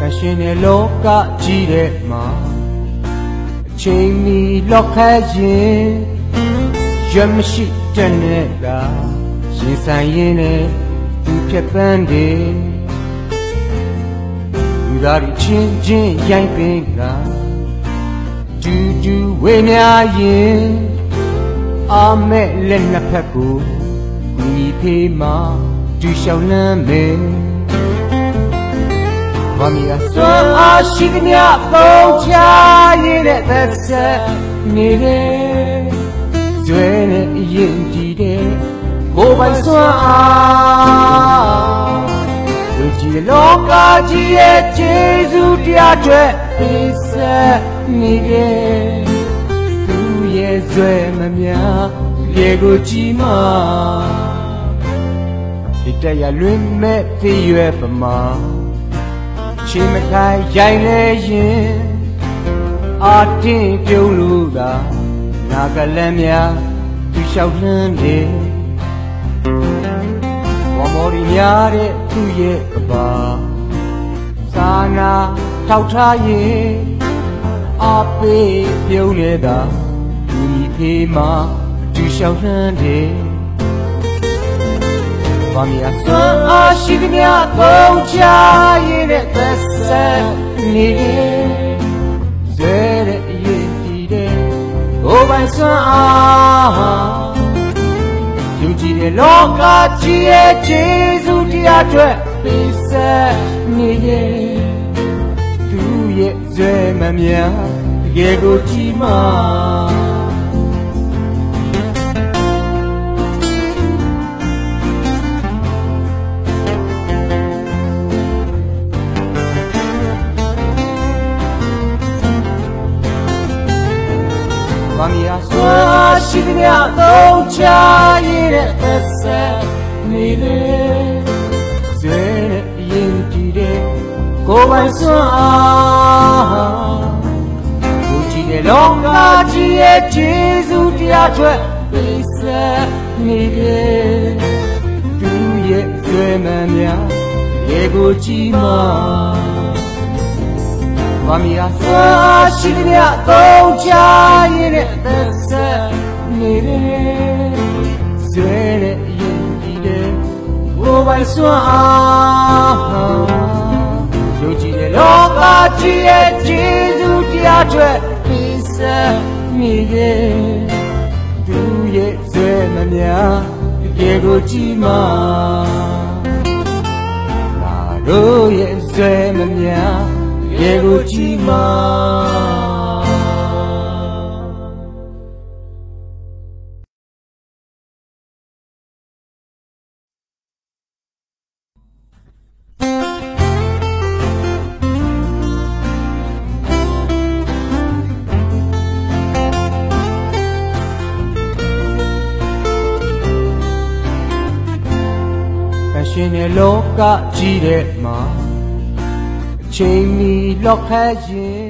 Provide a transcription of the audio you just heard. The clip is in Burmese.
ရှင်တဲ့လောကကြီးတဲ့မှာအချိန်မီလောက်ခတ်ရင်ရွက်မရှိတဲ့နဲ့ကရင်ဆိုင်ရင်းနဲ့သူဖြတ်ပန်းတယ်လူသားတွေချင်းချင်းရိုက်ပင်ကတူတူဝေများရင်အာမဲ့လက်နှစ်ဖက်ကိုညီဖေးမှတူလျှောက်လန်းမယ်ဘာမီအစွမ်းအားရှိသမျှသုံးချရတဲ့သက်ဆက်နေတယ်ဇွဲနဲ့အရင်တည်တဲ့ကိုယ်ပိုင်စွမ်းအားဝိကြီးလောကကြီးရဲ့ကျေးဇူးတရားတွေပေးဆက်နေတယ်သူရဲ့ဇွဲမများရေကိုကြည်မာဒီတရလွင်မဲ့သေးရွယ်ပမာချင်းမခိုင်ရိုင်လဲရင်အာတင်းပြုံးလို့သာနာကလန်းများသူလျှောက်နှမ်းတယ်ဝမော်ရီများတဲ့သူ့ရဲ့ကဘာစာနာထောက်ထားရင်အပေးပြုံးနေတာသူကြီးဖေးမှသူလျှောက်နှမ်းတယ်ဘာမီအစွမ်းအားရှိသမျှကုန်ချရတဲ့သက်ဆက်နေတယ်ဇဲတဲ့အရင်တည်တဲ့ကိုယ်ပိုင်စွမ်းအားယုံကြည်တဲ့လောကကြီးရဲ့ကျေးဇူးတရားတွေပေးဆက်နေတယ်သူရဲ့ဇဲမများတကယ်ကိုကြည်မာဘာမီအစွမ်းရှိသမျှသုံးချရတဲ့သက်ဆက်နေတယ်ဇဲနဲ့အရင်တည်တဲ့ကိုယ်ပိုင်စွမ်းအားကိုကြည့်တဲ့လောကကြီးရဲ့ကျေးဇူးတရားတွေပေးဆက်နေတယ်သူရဲ့ဇွဲမှန်များရေကိုကြည်မာဘာမီအစွမ်းရှိသမျှသုံးချရတဲ့သက်ဆက်နေတယ်ဇွဲနဲ့အရင်တည်တဲ့ကိုယ်ပိုင်စွမ်းအားယုံကြည်တဲ့လောကကြီးရဲ့ကျေးဇူးတရားတွေပေးဆက်နေတယ်သူရဲ့ဇွဲမများတကယ်ကိုကြည်မာငါတို့ရဲ့ဇွဲမများရေကိုကြည်မာရှင်တဲ့လောကကြီးတဲ့မှာချိန်မီလောက်ခတ်ရင်